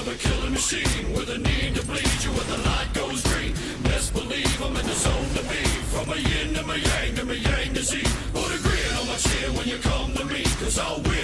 a killing machine with a need to bleed you when the light goes green. Best believe I'm in the zone to be. From a yin to my yang to my yang to Z. Put a grin on my chin when you come to me, 'cause I'll win.